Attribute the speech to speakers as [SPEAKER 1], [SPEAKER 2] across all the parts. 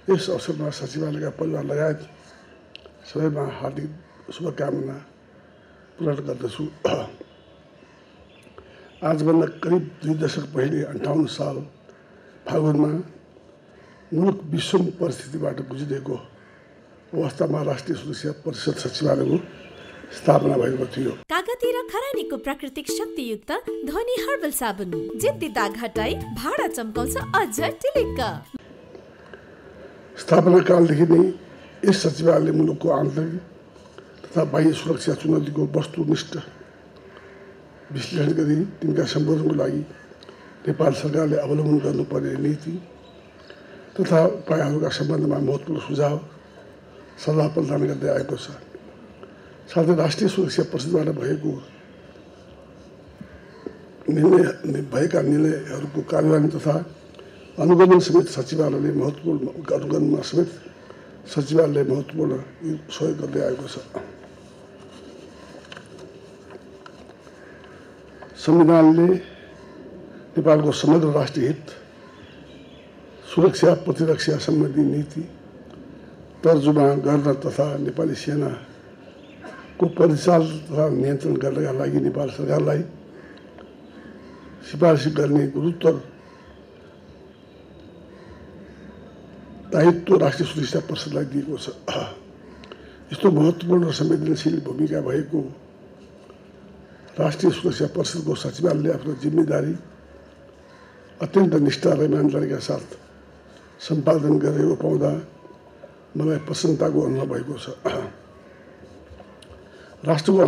[SPEAKER 1] यस अवसरमा सचिवालयका परिवार लगायत सबैमा हार्दिक शुभकामना पूर्ण गर्दछु। आजभन्दा करिब 2 दशक पहिले 58 साल फागुनमा मुलुक विषम परिस्थितिबाट गुज्रिएको अवस्थामा राष्ट्रिय सुरक्षा परिषद सचिवालयको स्थापना भएको थियो।
[SPEAKER 2] कागती र खरानीको प्राकृतिक शक्तियुक्त ध्वनि हर्बल साबुन जिद्दी दाग हटाई भाडा चम्काउँछ अझ टिलिक्क।
[SPEAKER 1] स्थापना कालदेखि नै यस सचिवालयले मुलुकको आन्तरिक तथा बाह्य सुरक्षा चुनौतीको वस्तुनिष्ठ विश्लेषण गरी तिनका सम्बोधनको लागि नेपाल सरकारले अवलम्बन गर्नुपर्ने नीति तथा उपायहरूका सम्बन्धमा महत्त्वपूर्ण सुझाव सल्लाह प्रदान गर्दै आएको छ। साथै राष्ट्रिय सुरक्षा परिषदबाट भएका निर्णयहरूको कार्यान्वयन तथा अनुगमन समेत सचिवालयले महत्त्वपूर्ण सहयोग गर्दै आएको छ। संविधानले नेपालको समग्र राष्ट्रिय हित, सुरक्षा प्रतिरक्षा सम्बन्धी नीति तर्जुमा गर्न तथा नेपाली सेनाको परिचालन तथा नियन्त्रण गर्नका लागि नेपाल सरकारलाई सिफारिस गर्ने गुरुत्तर दायित्व राष्ट्रिय सुरक्षा परिषदलाई दिएको छ। यस्तो महत्त्वपूर्ण र संवेदनशील भूमिका भएको राष्ट्रिय सुरक्षा परिषदको सचिवालयले आफ्नो जिम्मेदारी अत्यन्त निष्ठा र इमानदारीका साथ सम्पादन गरेको पाउँदा मलाई प्रसन्नताको अनुभव भएको छ। राष्ट्रको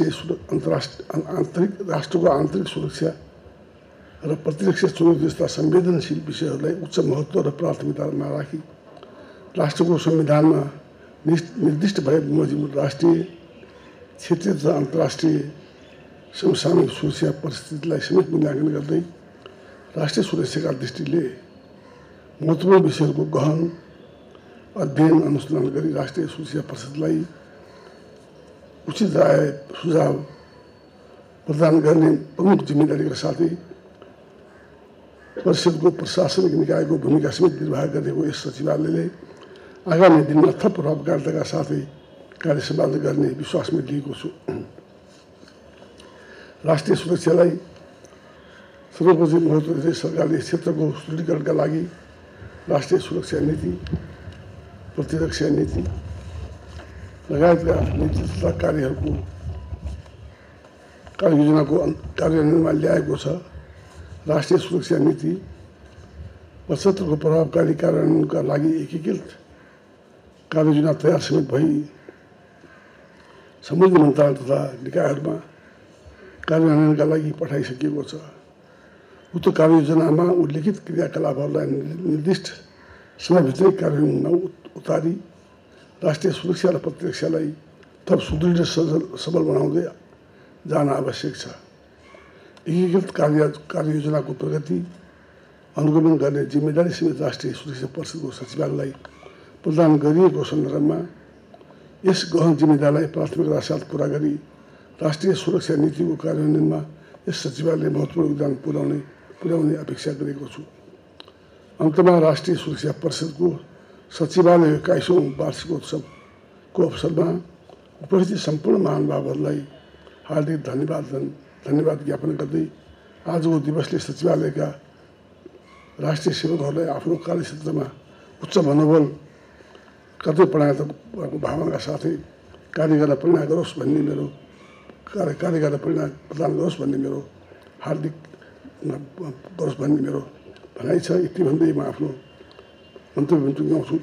[SPEAKER 1] आन्तरिक सुरक्षा र प्रतिरक्षा चुनौती जस्ता संवेदनशील विषयहरूलाई उच्च महत्त्व र प्राथमिकतामा राखी राष्ट्रको संविधानमा निर्दिष्ट भएको बमोजिम राष्ट्रिय, क्षेत्रीय तथा अन्तर्राष्ट्रिय समसामयिक सुरक्षा परिस्थितिलाई समेत मूल्याङ्कन गर्दै राष्ट्रिय सुरक्षाका दृष्टिले महत्त्वपूर्ण विषयहरूको गहन अध्ययन अनुसन्धान गरी राष्ट्रिय सुरक्षा परिषदलाई उचित राय सुझाव प्रदान गर्ने प्रमुख जिम्मेदारीका साथै परिषदको प्रशासनिक निकायको भूमिका समेत निर्वाह गरेको यस सचिवालयले आगामी दिनमा थप प्रभावकारिताका साथै कार्य सम्पादन गर्ने विश्वास मैले लिएको छु। राष्ट्रिय सुरक्षालाई सर्वोपरि महत्त्व दिँदै सरकारले यस क्षेत्रको सुदृढीकरणका लागि राष्ट्रिय सुरक्षा नीति, प्रतिरक्षा नीति लगायतका नीति तथा कार्ययोजनाको कार्यान्वयनमा ल्याएको छ। राष्ट्रिय सुरक्षा नीति 75 को प्रभावकारी कार्यान्वयनका लागि एकीकृत कार्ययोजना तयार समेत भई सम्बन्धित मन्त्रालय तथा निकायहरूमा कार्यान्वयनका लागि पठाइसकिएको छ। उक्त कार्ययोजनामा उल्लेखित क्रियाकलापहरूलाई निर्दिष्ट समयभित्रै कार्यान्वयनमा उतारी राष्ट्रिय सुरक्षा र प्रतिरक्षालाई थप सुदृढ सबल बनाउँदै जान आवश्यक छ। एकीकृत कार्ययोजनाको प्रगति अनुगमन गर्ने जिम्मेदारी समेत राष्ट्रिय सुरक्षा परिषदको सचिवालयलाई प्रदान गरिएको सन्दर्भमा यस गहन जिम्मेदारीलाई प्राथमिकताका साथ पुरा गरी राष्ट्रिय सुरक्षा नीतिको कार्यान्वयनमा यस सचिवालयले महत्त्वपूर्ण योगदान पुर्याउने अपेक्षा गरेको छु। अन्तमा राष्ट्रिय सुरक्षा परिषदको सचिवालय 21औं वार्षिकोत्सवको अवसरमा उपस्थित सम्पूर्ण महानुभावहरूलाई हार्दिक धन्यवाद ज्ञापन गर्दै आजको दिवसले सचिवालयका राष्ट्रिय सेवकहरूलाई आफ्नो कार्यक्षेत्रमा उच्च मनोबल कर्तव्यपरायणताको भावनाका साथै कार्य गर्न प्रेरणा गरोस् भन्ने मेरो हार्दिक गरोस् भन्ने मेरो भनाइ छ। यति भन्दै म आफ्नो मन्तव्य टुङ्ग्याउँछु।